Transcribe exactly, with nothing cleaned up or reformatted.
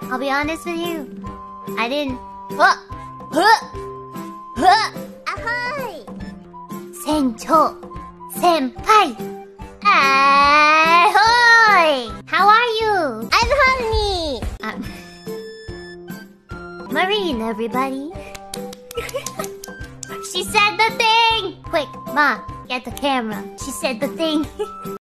I'll be honest with you. I didn't. Huh! Huh! Huh! Ahoy! Sencho! Senpai! Ahoy! How are you? I'm honey. Um, Marine, everybody. She said the thing! Quick, Ma, get the camera. She said the thing.